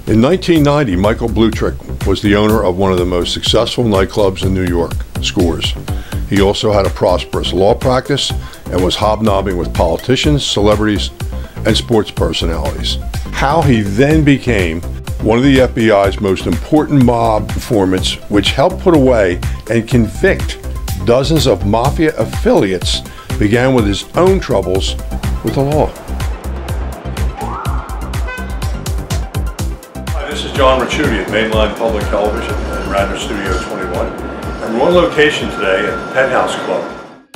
In 1990, Michael Blutrich was the owner of one of the most successful nightclubs in New York, Scores. He also had a prosperous law practice and was hobnobbing with politicians, celebrities, and sports personalities. How he then became one of the FBI's most important mob informants, which helped put away and convict dozens of mafia affiliates, began with his own troubles with the law. Hi, this is John Ricciuti at Mainline Public Television at Radnor Studio 21. And we're on location today at the Penthouse Club.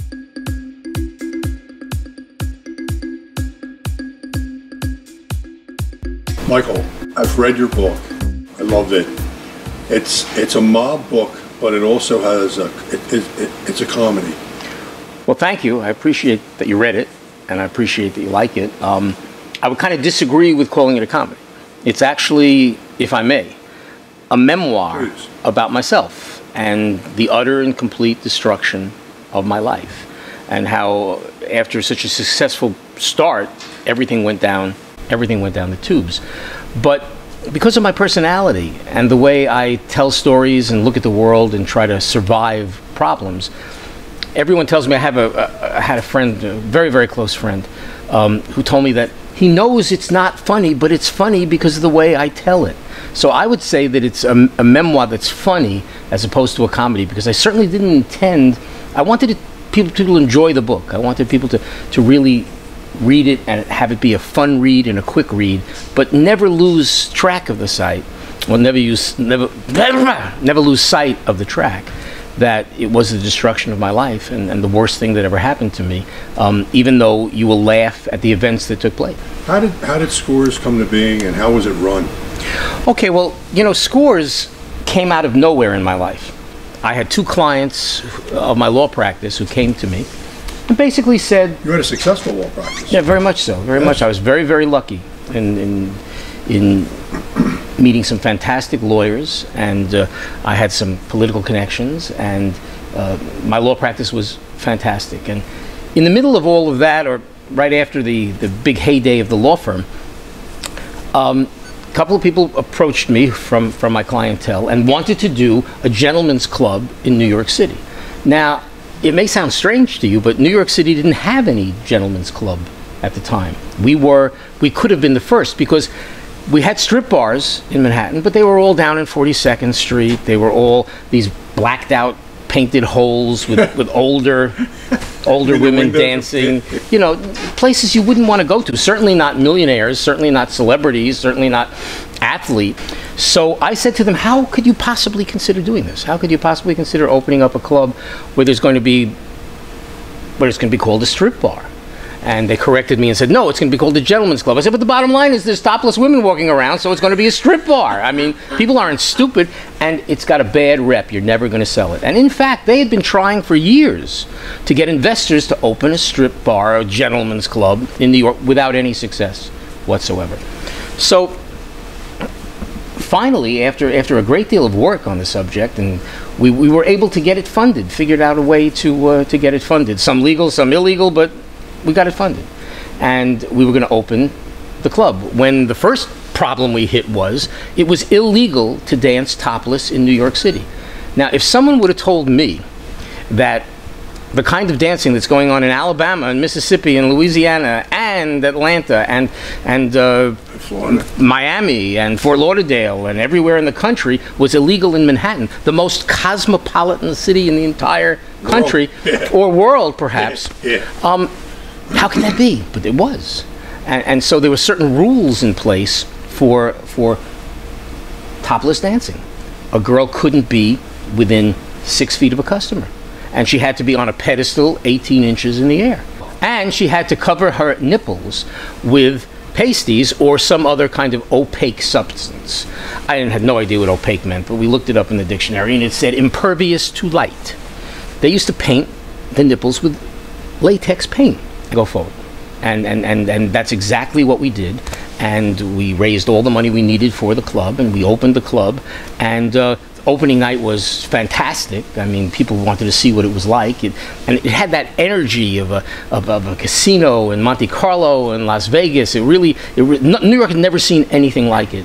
Michael, I've read your book. I loved it. It's a mob book, but it also has it's a comedy. Well, thank you. I appreciate that you read it, and I appreciate that you like it. I would kind of disagree with calling it a comedy. It's actually, if I may, a memoir about myself and the utter and complete destruction of my life, and how after such a successful start, everything went down the tubes. But because of my personality and the way I tell stories and look at the world and try to survive problems, everyone tells me I had a friend, a very, very close friend, who told me that he knows it's not funny, but it's funny because of the way I tell it. So I would say that it's a memoir that's funny as opposed to a comedy, because I certainly didn't intend, I wanted people to enjoy the book. I wanted people to really read it and have it be a fun read and a quick read, but never lose track of the sight, or never lose sight of the track that it was the destruction of my life and the worst thing that ever happened to me, even though you will laugh at the events that took place. How did Scores come to being, and how was it run? Okay, well, you know, Scores came out of nowhere in my life. I had two clients of my law practice who came to me and basically said... You had a successful law practice. Yeah, very much so, very much. I was very, very lucky in meeting some fantastic lawyers, and I had some political connections, and my law practice was fantastic. And in the middle of all of that, or right after the big heyday of the law firm, a couple of people approached me from my clientele and wanted to do a gentleman's club in New York City. Now, it may sound strange to you, but New York City didn't have any gentleman's club at the time. We could have been the first, because we had strip bars in Manhattan, but they were all down in 42nd Street. They were all these blacked out painted holes with older women dancing. You know, places you wouldn't want to go to. Certainly not millionaires, certainly not celebrities, certainly not athletes. So I said to them, how could you possibly consider doing this? How could you possibly consider opening up a club where it's going to be called a strip bar? And they corrected me and said, no, it's going to be called the Gentleman's Club. I said, but the bottom line is there's topless women walking around, so it's going to be a strip bar. I mean, people aren't stupid, and it's got a bad rep. You're never going to sell it. And in fact, they had been trying for years to get investors to open a strip bar, a gentleman's club in New York, without any success whatsoever. So finally, after a great deal of work on the subject, and we were able to get it funded, figured out a way to get it funded. Some legal, some illegal, but we got it funded, and we were going to open the club. When the first problem we hit was, it was illegal to dance topless in New York City. Now, if someone would have told me that the kind of dancing that's going on in Alabama and Mississippi and Louisiana and Atlanta and Miami and Fort Lauderdale and everywhere in the country was illegal in Manhattan, the most cosmopolitan city in the entire country, or world perhaps, how can that be? But it was. And so there were certain rules in place for topless dancing. A girl couldn't be within 6 feet of a customer. And she had to be on a pedestal 18 inches in the air. And she had to cover her nipples with pasties or some other kind of opaque substance. I had no idea what opaque meant, but we looked it up in the dictionary, and it said impervious to light. They used to paint the nipples with latex paint. Go forward. And that's exactly what we did. And we raised all the money we needed for the club, and we opened the club, and opening night was fantastic. I mean, people wanted to see what it was like, and it had that energy of a casino in Monte Carlo and Las Vegas. New York had never seen anything like it.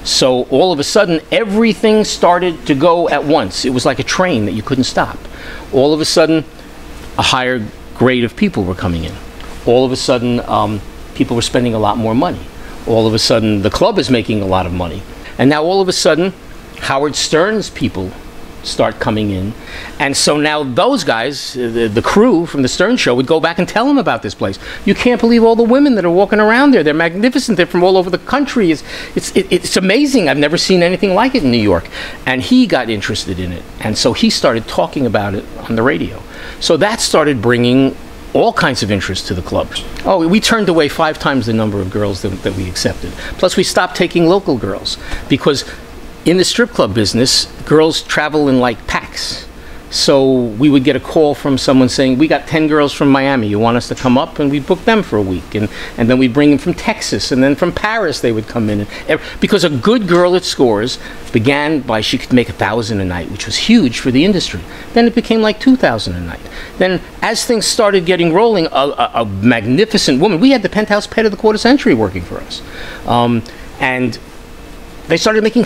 So all of a sudden, everything started to go at once. It was like a train that you couldn't stop. All of a sudden, a higher grade of people were coming in. All of a sudden, people were spending a lot more money. All of a sudden, the club is making a lot of money. And now all of a sudden, Howard Stern's people start coming in. And so now those guys, the crew from the Stern Show, would go back and tell him about this place. You can't believe all the women that are walking around there. They're magnificent. They're from all over the country. It's amazing. I've never seen anything like it in New York. And he got interested in it. And so he started talking about it on the radio. So that started bringing all kinds of interest to the club. Oh, we turned away 5 times the number of girls that we accepted. Plus, we stopped taking local girls because in the strip club business, girls travel in like packs. So we would get a call from someone saying, we got 10 girls from Miami, you want us to come up? And we'd book them for a week. And then we'd bring them from Texas, and then from Paris they would come in. Because a good girl at Scores began by, she could make $1,000 a night, which was huge for the industry. Then it became like $2,000 a night. Then as things started getting rolling, a magnificent woman, we had the penthouse pet of the quarter century working for us. And they started making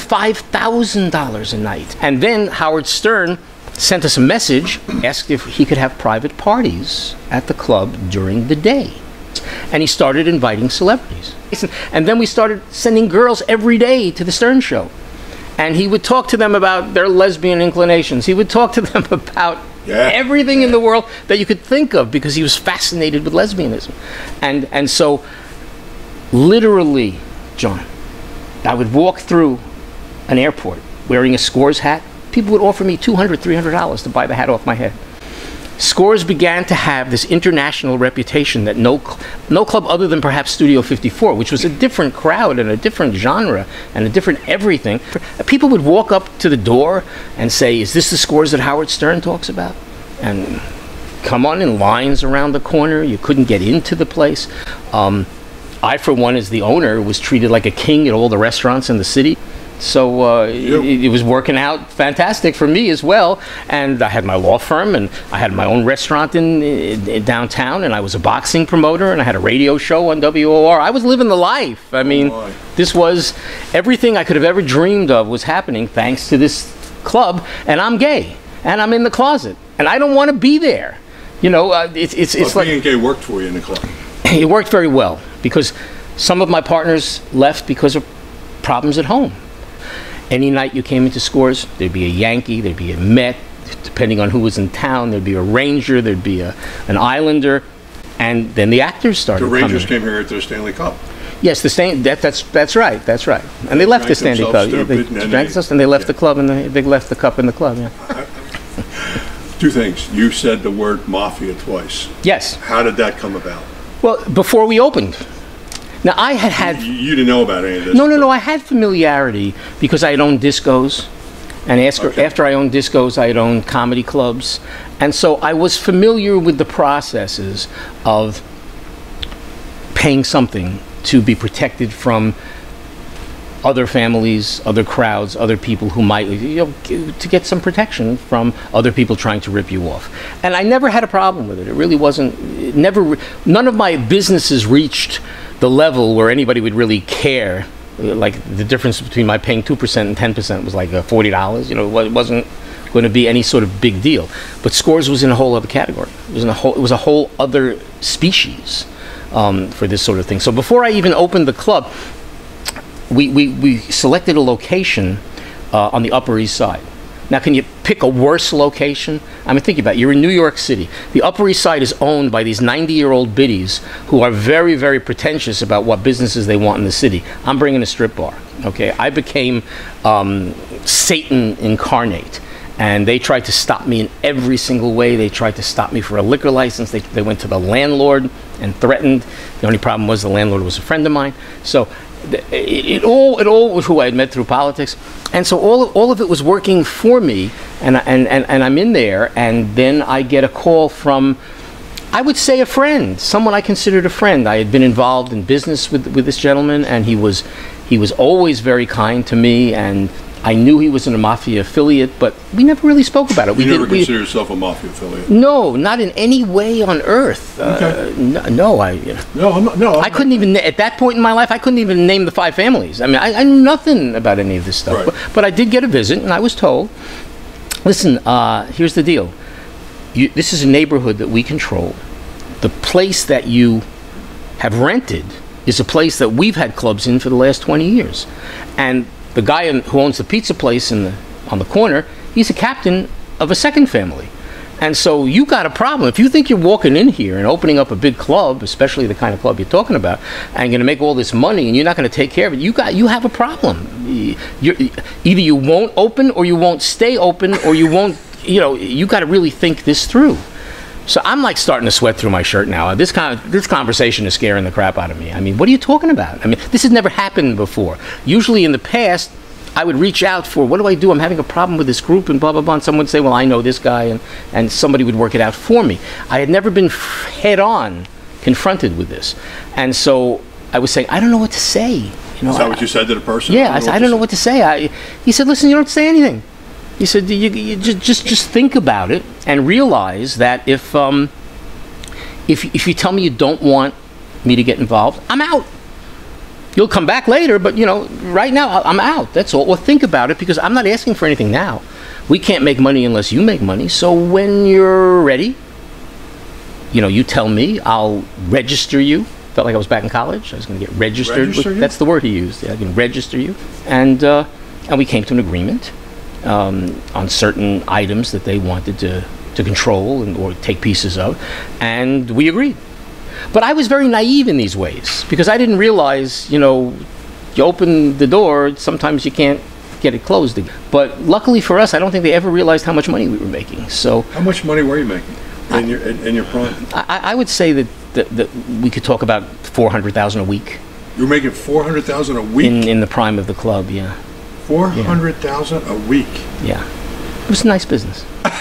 $5,000 a night. And then Howard Stern sent us a message, asked if he could have private parties at the club during the day. And he started inviting celebrities. And then we started sending girls every day to the Stern Show. And he would talk to them about their lesbian inclinations. He would talk to them about everything in the world that you could think of, because he was fascinated with lesbianism. And so, literally, John, I would walk through an airport wearing a Scores hat. People would offer me $200, $300 to buy the hat off my head. Scores began to have this international reputation that no club other than perhaps Studio 54, which was a different crowd and a different genre and a different everything. People would walk up to the door and say, is this the Scores that Howard Stern talks about? And come on in lines around the corner. You couldn't get into the place. I, for one, as the owner, was treated like a king at all the restaurants in the city. So it was working out fantastic for me as well. And I had my law firm, and I had my own restaurant in downtown, and I was a boxing promoter, and I had a radio show on WOR. I was living the life. I mean, this was everything I could have ever dreamed of was happening thanks to this club. And I'm gay, and I'm in the closet, and I don't want to be there. You know, it's like being gay worked for you in the club. It worked very well, because some of my partners left because of problems at home. Any night you came into Scores, there'd be a Yankee, there'd be a Met, depending on who was in town, there'd be a Ranger, there'd be an Islander, and then the actors started coming. The Rangers came here at the Stanley Cup. Yes, that's right. And they left the Stanley Cup. They left the club, and they left the cup in the club. Yeah. 2 things. You said the word mafia twice. Yes. How did that come about? Well, before we opened. Now, I had... You didn't know about any of this? No. I had familiarity because I had owned discos. And after I owned discos, I had owned comedy clubs. And so I was familiar with the processes of paying something to be protected from other families, other crowds, other people who might, to get some protection from other people trying to rip you off. And I never had a problem with it. It really wasn't, none of my businesses reached the level where anybody would really care. Like the difference between my paying 2% and 10% was like $40. You know, it wasn't going to be any sort of big deal. But Scores was in a whole other category. It was a whole other species for this sort of thing. So before I even opened the club, we selected a location on the Upper East Side. Now, can you pick a worse location? I mean, think about it. You're in New York City. The Upper East Side is owned by these 90-year-old biddies who are very, very pretentious about what businesses they want in the city. I'm bringing a strip bar, okay? I became Satan incarnate. And they tried to stop me in every single way. They tried to stop me for a liquor license. They went to the landlord and threatened. The only problem was the landlord was a friend of mine. So it all was who I had met through politics. And so all of it was working for me. And I'm in there. And then I get a call from, I would say, a friend, someone I considered a friend. I had been involved in business with this gentleman, and he was always very kind to me. And I knew he was in a mafia affiliate, but we never really spoke about it. You never consider yourself a mafia affiliate? No, not in any way on earth. Okay. No, I couldn't even, at that point in my life, I couldn't even name the 5 families. I mean, I knew nothing about any of this stuff. Right. But I did get a visit, and I was told, listen, here's the deal. This is a neighborhood that we control. The place that you have rented is a place that we've had clubs in for the last 20 years. And the guy who owns the pizza place on the corner, he's a captain of a second family. And so you got a problem. If you think you're walking in here and opening up a big club, especially the kind of club you're talking about, and going to make all this money and you're not going to take care of it, you have a problem. Either you won't open, or you won't stay open, or you won't, you got to really think this through. So I'm like starting to sweat through my shirt now. This conversation is scaring the crap out of me. I mean, what are you talking about? I mean, this has never happened before. Usually in the past, I would reach out for, what do I do? I'm having a problem with this group and blah, blah, blah. And someone would say, well, I know this guy, and somebody would work it out for me. I had never been head-on confronted with this. And so I was saying, I don't know what to say. Is that what you said to the person? Yeah, I said, I don't know what to say. He said, listen, you don't say anything. He said, you just think about it and realize that if you tell me you don't want me to get involved, I'm out. You'll come back later, but right now I'm out. That's all. Well, think about it, because I'm not asking for anything now. We can't make money unless you make money. So when you're ready, you tell me. I'll register you. Felt like I was back in college. I was going to get registered. That's the word he used. Yeah, I can register you. And we came to an agreement on certain items that they wanted to control or take pieces of, and we agreed. But I was very naive in these ways, because I didn't realize, you open the door, sometimes you can't get it closed again. But luckily for us, I don't think they ever realized how much money we were making. So how much money were you making in your prime? I would say that we could talk about $400,000 a week. You were making $400,000 a week in the prime of the club, yeah. $400,000 a week. Yeah, it was a nice business.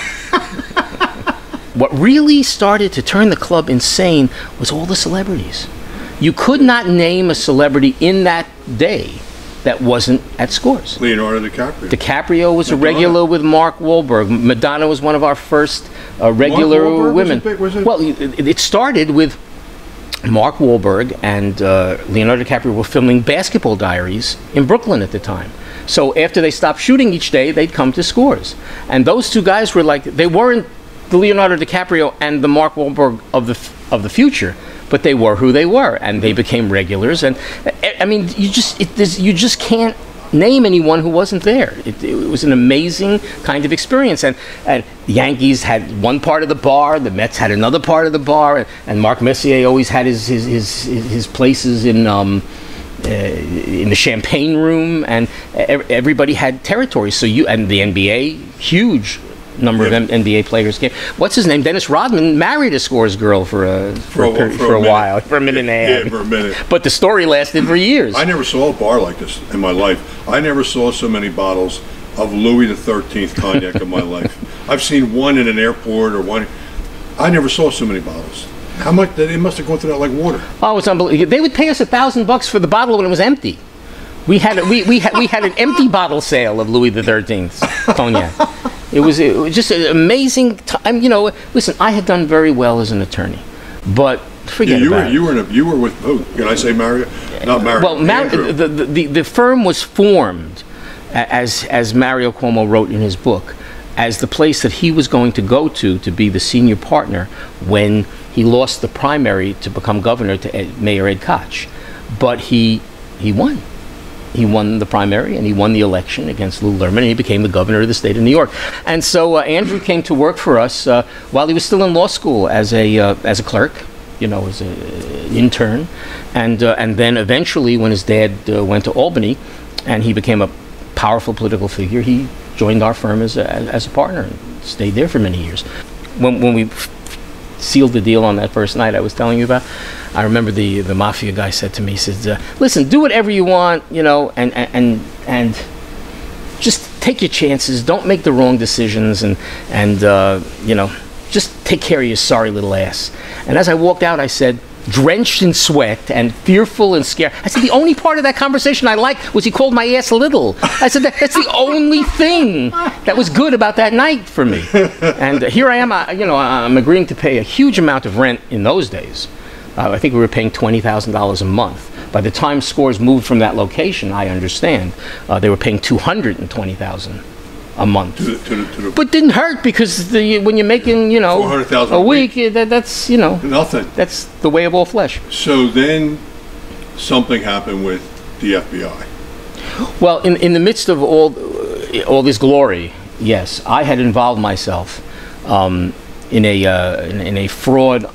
What really started to turn the club insane was all the celebrities. You could not name a celebrity in that day that wasn't at Scores. Leonardo DiCaprio. DiCaprio was a regular with Mark Wahlberg. Madonna was one of our first regular women. Well, it started with Mark Wahlberg and Leonardo DiCaprio were filming Basketball Diaries in Brooklyn at the time. So after they stopped shooting each day, they'd come to Scores. And those two guys were like, they weren't the Leonardo DiCaprio and the Mark Wahlberg of the future, but they were who they were, and they became regulars. And I mean, you just can't name anyone who wasn't there. It was an amazing kind of experience. And the Yankees had one part of the bar, the Mets had another part of the bar, and Marc Messier always had his places in the champagne room, and everybody had territories. So and the NBA, huge number of NBA players came. What's his name? Dennis Rodman married a Scores girl for a while, for a minute and a half. Yeah, for a minute. But the story lasted for years. I never saw a bar like this in my life. I never saw so many bottles of Louis XIII cognac in my life. I've seen one in an airport or one. I never saw so many bottles. How much? It must have gone through that like water. Oh, it's unbelievable. They would pay us $1,000 for the bottle when it was empty. We had an empty bottle sale of Louis XIII cognac. It was just an amazing time. Listen, I had done very well as an attorney, but forget about it. You were with who? Can I say Mario? Not Mario. Well, the firm was formed, as Mario Cuomo wrote in his book, as the place that he was going to go to be the senior partner when he lost the primary to become governor to Mayor Ed Koch. But he won. He won the primary, and he won the election against Lou Lerman, and he became the governor of the state of New York. And so Andrew came to work for us while he was still in law school as a clerk, as an intern, and then eventually, when his dad went to Albany, and he became a powerful political figure, he joined our firm as a partner and stayed there for many years. When we sealed the deal on that first night I was telling you about, I remember the mafia guy said to me, he said, listen, do whatever you want, and just take your chances, don't make the wrong decisions, and just take care of your sorry little ass. And as I walked out, I said, drenched in sweat and fearful and scared. I said, the only part of that conversation I liked was he called my ass little. I said, that's the only thing that was good about that night for me. And here I am, I'm agreeing to pay a huge amount of rent in those days. I think we were paying $20,000 a month. By the time Scores moved from that location, I understand, they were paying $220,000 a month. But didn't hurt, because when you're making, $400,000 a week, that's, nothing. That's the way of all flesh. So then something happened with the FBI. Well, in the midst of all this glory, yes, I had involved myself in a fraud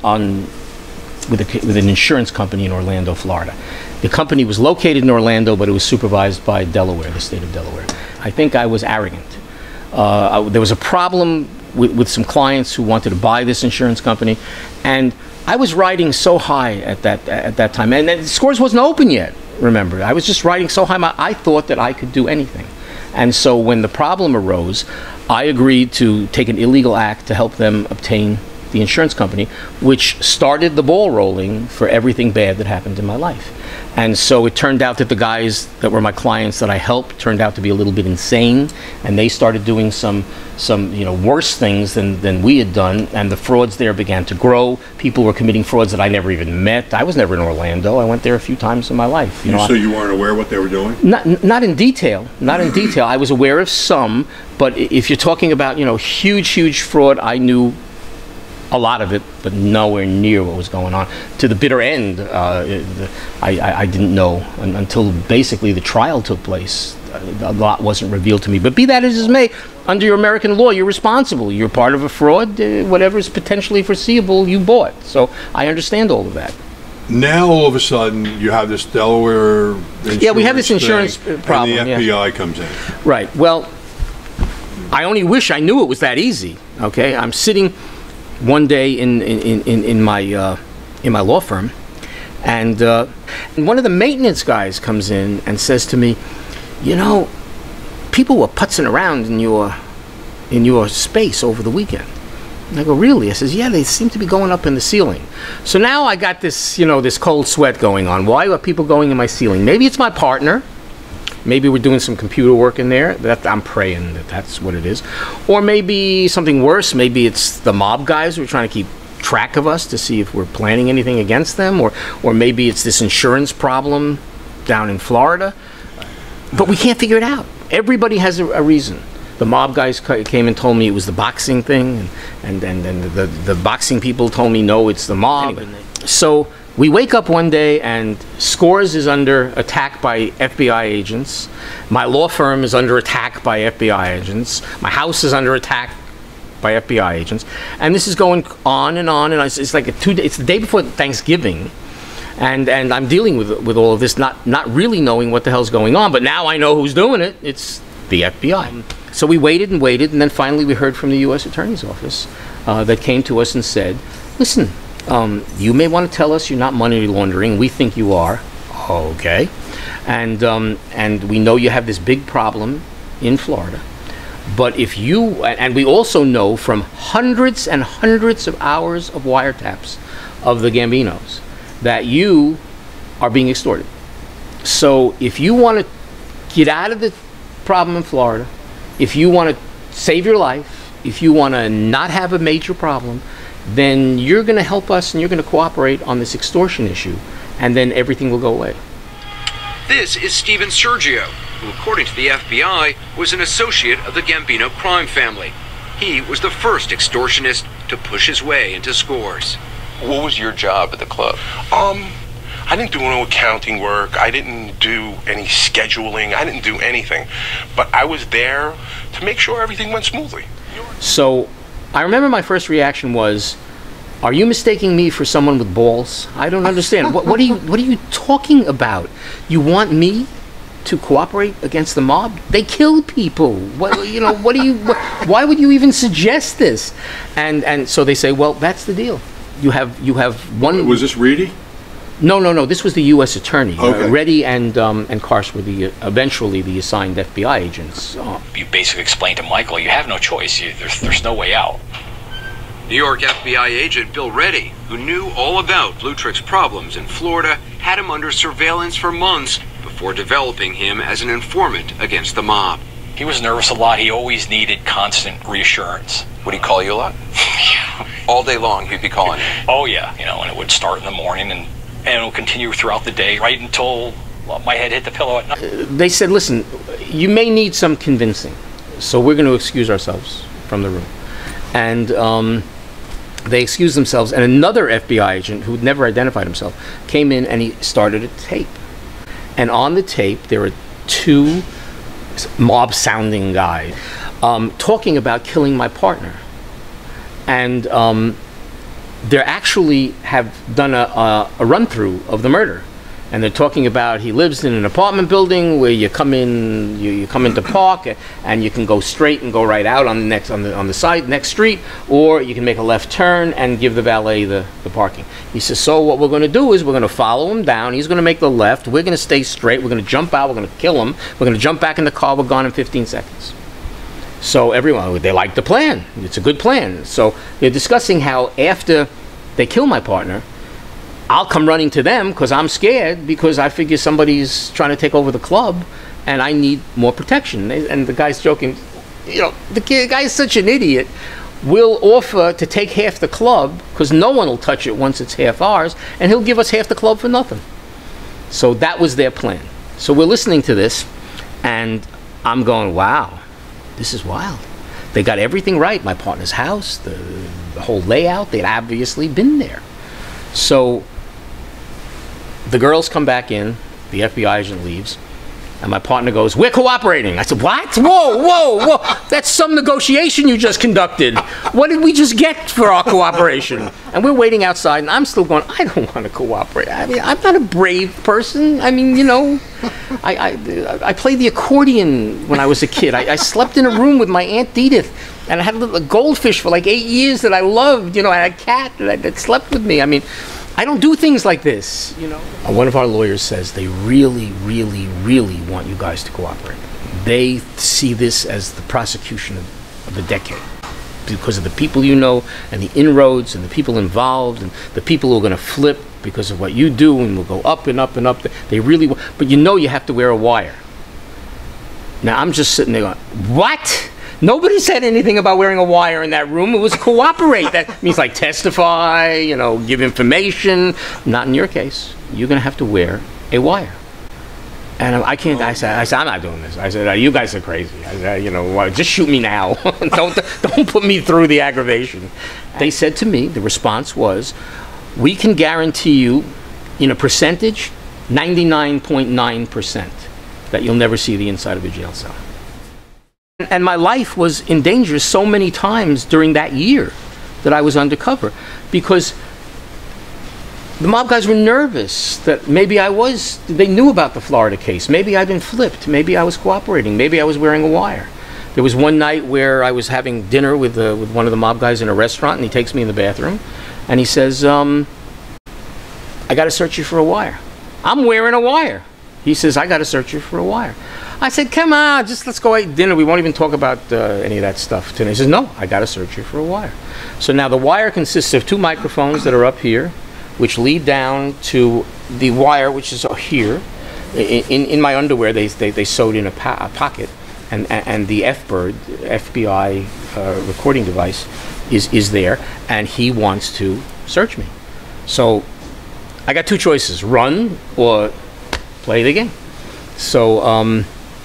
with an insurance company in Orlando, Florida. The company was located in Orlando, but it was supervised by Delaware, the state of Delaware. I think I was arrogant. There was a problem with some clients who wanted to buy this insurance company, and I was riding so high at that time, and Scores wasn't open yet. Remember, I was just riding so high. I thought that I could do anything, and so when the problem arose, I agreed to take an illegal act to help them obtain the insurance company, which started the ball rolling for everything bad that happened in my life. And so it turned out that the guys that were my clients that I helped turned out to be a little bit insane, and they started doing some worse things than we had done, and the frauds there began to grow. People were committing frauds that I never even met. I was never in Orlando. I went there a few times in my life. So you weren't aware of what they were doing? Not in detail. Not in detail. I was aware of some, but if you're talking about huge fraud, I knew a lot of it, but nowhere near what was going on. To the bitter end, I didn't know until basically the trial took place. A lot wasn't revealed to me. But be that as it may, under your American law, you're responsible. You're part of a fraud. Whatever is potentially foreseeable, you bought. So I understand all of that. Now all of a sudden you have this Delaware insurance. Yeah, we have this insurance problem. And the FBI comes in. Right. Well, I only wish I knew it was that easy. Okay, I'm sitting one day in my law firm, and one of the maintenance guys comes in and says to me, people were putzing around in your space over the weekend. And I go, really? I says, yeah, they seem to be going up in the ceiling. So now I got this, this cold sweat going on. Why are people going in my ceiling? Maybe it's my partner. Maybe we're doing some computer work in there. I'm praying that that's what it is. Or maybe something worse. Maybe it's the mob guys who are trying to keep track of us to see if we're planning anything against them. Or maybe it's this insurance problem down in Florida. But we can't figure it out. Everybody has a reason. The mob guys came and told me it was the boxing thing. And the boxing people told me, no, it's the mob. Anyway, so we wake up one day and Scores is under attack by FBI agents. My law firm is under attack by FBI agents. My house is under attack by FBI agents. And this is going on, and it's like it's the day before Thanksgiving. And I'm dealing with all of this, not really knowing what the hell's going on. But now I know who's doing it. It's the FBI. So we waited, and then finally we heard from the U.S. Attorney's Office that came to us and said, listen, you may want to tell us you're not money laundering. We think you are. Okay. And we know you have this big problem in Florida. But and we also know from hundreds and hundreds of hours of wiretaps of the Gambinos that you are being extorted. So if you want to get out of the problem in Florida, if you want to save your life, if you want to not have a major problem, then you're going to help us and you're going to cooperate on this extortion issue, and then everything will go away. This is Steven Sergio, who, according to the FBI, was an associate of the Gambino crime family. He was the first extortionist to push his way into Scores. What was your job at the club? I didn't do no accounting work. I didn't do any scheduling. I didn't do anything. But I was there to make sure everything went smoothly. So I remember my first reaction was, are you mistaking me for someone with balls? I don't understand. What are you talking about? You want me to cooperate against the mob? They kill people. Why would you even suggest this? And so they say, well, that's the deal. You have one. Was this Reedy? No. This was the U.S. Attorney. Okay. Reddy and Karsh were eventually the assigned FBI agents. You basically explained to Michael, you have no choice. There's no way out. New York FBI agent Bill Reddy who knew all about Blutrich's problems in Florida, had him under surveillance for months before developing him as an informant against the mob. He was nervous a lot. He always needed constant reassurance. Would he call you a lot? All day long he'd be calling you. Oh yeah, and it would start in the morning and it would continue throughout the day, right until my head hit the pillow at night. They said, listen, you may need some convincing, so we're going to excuse ourselves from the room. And they excused themselves, and another FBI agent who'd never identified himself came in and he started a tape. And on the tape there were two mob-sounding guys talking about killing my partner. And they actually have done a run-through of the murder. And they're talking about he lives in an apartment building where you come in, you come into park, and you can go straight and go right out on the side next street, or you can make a left turn and give the valet the parking. He says, so what we're going to do is we're going to follow him down. He's going to make the left. We're going to stay straight. We're going to jump out. We're going to kill him. We're going to jump back in the car. We're gone in 15 seconds. So everyone, they like the plan. It's a good plan. So they're discussing how after they kill my partner, I'll come running to them because I'm scared, because I figure somebody's trying to take over the club and I need more protection. And the guy's joking, the guy's such an idiot. We'll offer to take half the club because no one will touch it once it's half ours, and he'll give us half the club for nothing. So that was their plan. So we're listening to this and I'm going, wow, this is wild. They got everything right. My partner's house, the whole layout, they'd obviously been there. So the girls come back in, the FBI agent leaves, and my partner goes, we're cooperating. I said, what? Whoa. That's some negotiation you just conducted. What did we just get for our cooperation? And we're waiting outside, and I'm still going, I don't want to cooperate. I mean, I'm not a brave person. I mean, I played the accordion when I was a kid. I slept in a room with my Aunt Edith, and I had a goldfish for like 8 years that I loved. I had a cat that slept with me. I mean, I don't do things like this, One of our lawyers says they really, really, really want you guys to cooperate. They see this as the prosecution of the decade because of the people and the inroads and the people involved and the people who are going to flip because of what you do and will go up and up and up. They really want, but you have to wear a wire. Now I'm just sitting there going, what? Nobody said anything about wearing a wire in that room. It was cooperate. That means like testify, give information. Not in your case. You're going to have to wear a wire. And I can't, I said, I'm not doing this. I said, you guys are crazy. I said, just shoot me now. don't put me through the aggravation. They said to me, the response was, we can guarantee you in a percentage, 99.9%, that you'll never see the inside of a jail cell. And my life was in danger so many times during that year that I was undercover, because the mob guys were nervous that maybe they knew about the Florida case. Maybe I'd been flipped. Maybe I was cooperating. Maybe I was wearing a wire. There was one night where I was having dinner with one of the mob guys in a restaurant, and he takes me in the bathroom, and he says, I got to search you for a wire. I'm wearing a wire. He says, I got to search you for a wire. I said, come on, let's go eat dinner. We won't even talk about any of that stuff today. He says, no, I got to search you for a wire. So now the wire consists of two microphones that are up here, which lead down to the wire, which is here. In my underwear, they sewed in a pocket, and the F-Bird, FBI recording device, is there, and he wants to search me. So I got two choices: run or play the game. So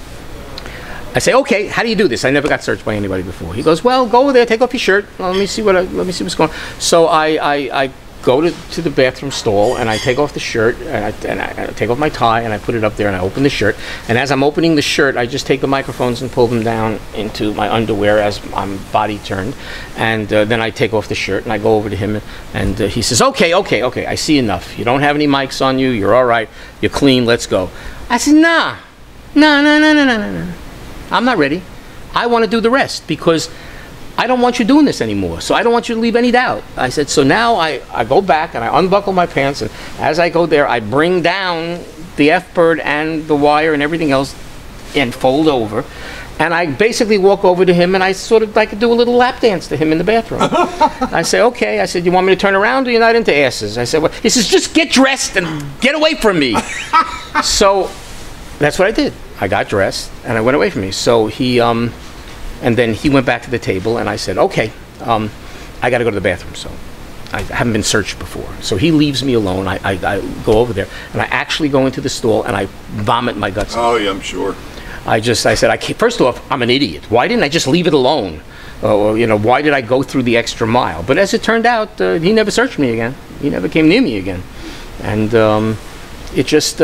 I say, okay, how do you do this? I never got searched by anybody before. He goes, well, go over there, take off your shirt. Let me see what's going on. So I go to the bathroom stall, and I take off the shirt, and I take off my tie, and I put it up there, and I open the shirt. And as I'm opening the shirt, I just take the microphones and pull them down into my underwear as I'm body turned. And then I take off the shirt, and I go over to him, and he says, okay, I see enough. You don't have any mics on you. You're all right. You're clean. Let's go. I said, no. I'm not ready. I want to do the rest, because I don't want you doing this anymore. So I don't want you to leave any doubt. I said, so now I go back and I unbuckle my pants, and as I go there, I bring down the F-Bird and the wire and everything else and fold over. And I basically walk over to him and I sort of like do a little lap dance to him in the bathroom. I say, okay. I said, you want me to turn around or you're not into asses? I said, well, he says, just get dressed and get away from me. So that's what I did. I got dressed and I went away from me. So he, and then he went back to the table and I said, okay, I got to go to the bathroom. So I haven't been searched before. So he leaves me alone. I go over there and I actually go into the stall and I vomit my guts out. Oh, yeah, I'm sure. I said, I can't, first off, I'm an idiot. Why didn't I just leave it alone? You know, why did I go through the extra mile? But as it turned out, he never searched me again. He never came near me again. And it just,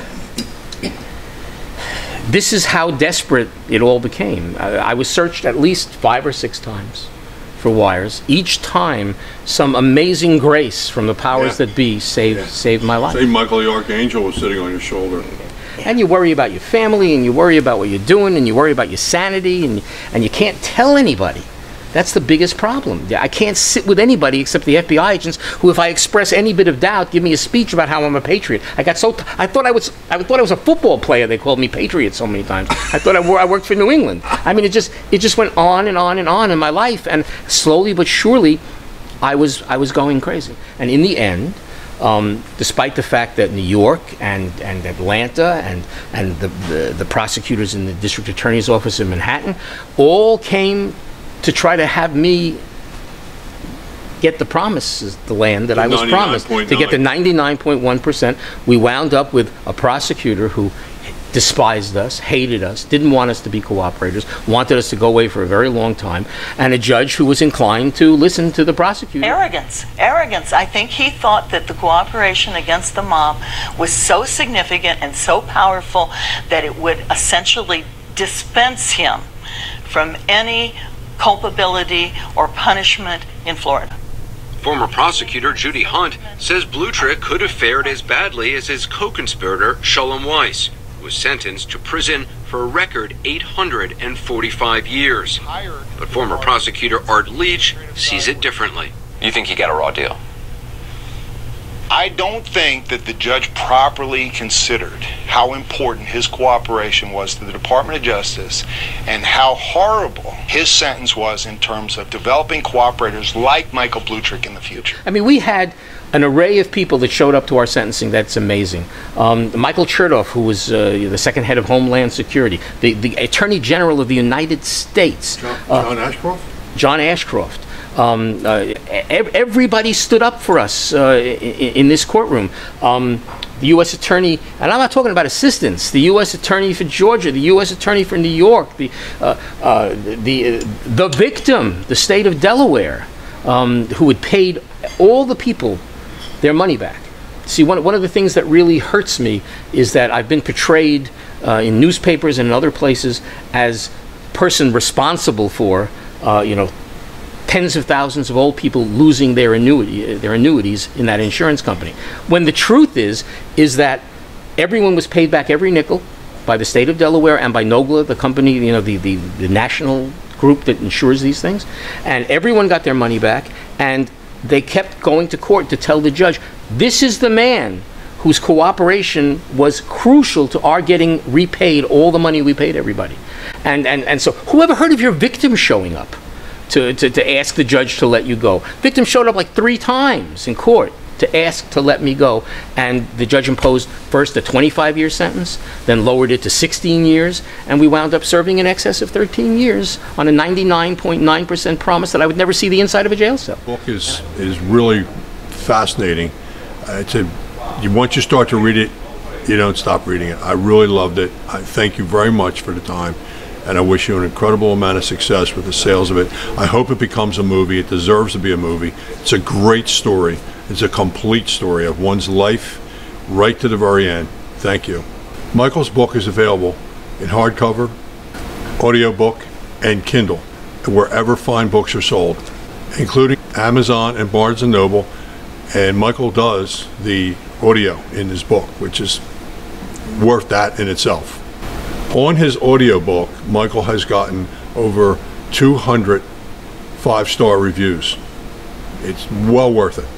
this is how desperate it all became. I was searched at least 5 or 6 times for wires. Each time, some amazing grace from the powers that be saved my life. Say Michael the Archangel was sitting on your shoulder. And you worry about your family, and you worry about what you're doing, and you worry about your sanity, and you can't tell anybody. That's the biggest problem. I can't sit with anybody except the FBI agents, who, if I express any bit of doubt, give me a speech about how I'm a patriot. I thought I was a football player. They called me patriot so many times. I thought I worked for New England. I mean, it just went on and on and on in my life, and slowly but surely, I was going crazy. And in the end, despite the fact that New York and Atlanta and the prosecutors in the district attorney's office in Manhattan all came to try to have me get the promises, the land that I was promised, to get the 99.1%. We wound up with a prosecutor who despised us, hated us, didn't want us to be cooperators, wanted us to go away for a very long time, and a judge who was inclined to listen to the prosecutor. Arrogance. I think he thought that the cooperation against the mob was so significant and so powerful that it would essentially dispense him from any culpability or punishment in Florida. Former prosecutor Judy Hunt says Blutrich could have fared as badly as his co-conspirator Shulam Weiss, who was sentenced to prison for a record 845 years. But former prosecutor Art Leach sees it differently. You think he got a raw deal? I don't think that the judge properly considered how important his cooperation was to the Department of Justice and how horrible his sentence was in terms of developing cooperators like Michael Blutrich in the future. I mean, we had an array of people that showed up to our sentencing. That's amazing. Michael Chertoff, who was the second head of Homeland Security, the Attorney General of the United States. John Ashcroft? John Ashcroft. Everybody stood up for us in this courtroom. The U.S. Attorney, and I'm not talking about assistants, the U.S. Attorney for Georgia, the U.S. Attorney for New York, the victim, the state of Delaware, who had paid all the people their money back. See, one of the things that really hurts me is that I've been portrayed in newspapers and in other places as person responsible for, tens of thousands of old people losing their annuities in that insurance company. When the truth is that everyone was paid back every nickel by the state of Delaware and by NOGLA, the company, the national group that insures these things, and everyone got their money back, and they kept going to court to tell the judge, this is the man whose cooperation was crucial to our getting repaid all the money we paid everybody. And so whoever heard of your victim showing up to ask the judge to let you go? Victim showed up like 3 times in court to ask to let me go, and the judge imposed first a 25-year sentence, then lowered it to 16 years, and we wound up serving in excess of 13 years on a 99.9% promise that I would never see the inside of a jail cell. The book is really fascinating. Once you start to read it, you don't stop reading it. I really loved it. I thank you very much for the time, and I wish you an incredible amount of success with the sales of it. I hope it becomes a movie. It deserves to be a movie. It's a great story. It's a complete story of one's life right to the very end. Thank you. Michael's book is available in hardcover, audiobook, and Kindle, wherever fine books are sold, including Amazon and Barnes & Noble. And Michael does the audio in his book, which is worth that in itself. On his audiobook, Michael has gotten over 200 5-star reviews. It's well worth it.